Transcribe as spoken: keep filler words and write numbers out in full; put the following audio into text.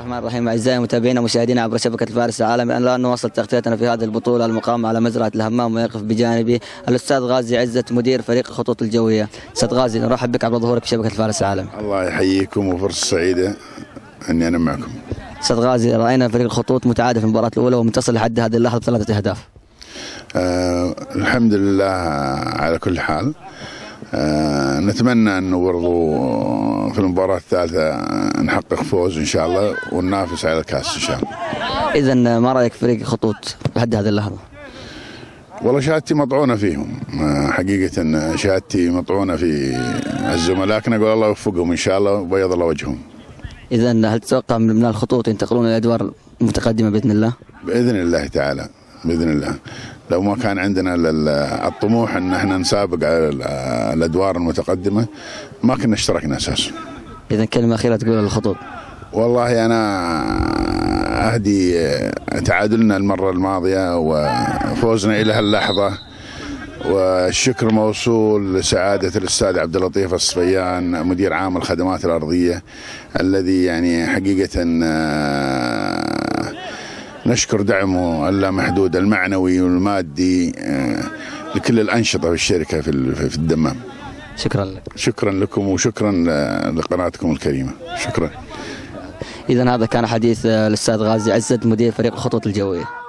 الرحمن الرحيم. أعزائي المتابعين ومشاهدينا عبر شبكة الفارس العالمي، الآن نواصل تغطيتنا في هذه البطولة المقامة على مزرعة الهمام، ويقف بجانبي الأستاذ غازي عزت مدير فريق الخطوط الجوية. أستاذ غازي، نرحب بك عبر ظهورك في شبكة الفارس العالمي. الله يحييكم وفرصة سعيدة أني أنا معكم. أستاذ غازي، رأينا فريق الخطوط متعادل في المباراة الأولى ومتصل لحد هذه اللحظة بثلاثة أهداف. آه الحمد لله على كل حال. آه نتمنى أنه برضو في المباراة الثالثة نحقق فوز إن شاء الله وننافس على الكاس إن شاء الله. إذن ما رأيك فريق الخطوط لحد هذه اللحظة؟ والله شهادتي مطعونة فيهم، آه حقيقة شهادتي مطعونة في الزملاء، لكن أقول الله يوفقهم إن شاء الله وبيض الله وجههم. إذن هل تتوقع من الخطوط ينتقلون إلى الأدوار المتقدمة بإذن الله؟ بإذن الله تعالى، بإذن الله. لو ما كان عندنا الطموح ان احنا نسابق على الادوار المتقدمه ما كنا اشتركنا اساسا. اذا كلمه اخيره تقولها للخطوط؟ والله انا اهدي تعادلنا المره الماضيه وفوزنا الى هاللحظه، والشكر موصول لسعاده الاستاذ عبد اللطيف الصفيان مدير عام الخدمات الارضيه، الذي يعني حقيقه نشكر دعمه اللامحدود المعنوي والمادي لكل الأنشطة في الشركة في الدمام. شكرا لك. شكرا لكم وشكرا لقناتكم الكريمة. شكرا. إذن هذا كان حديث الأستاذ غازي عزت مدير فريق الخطوط الجوية.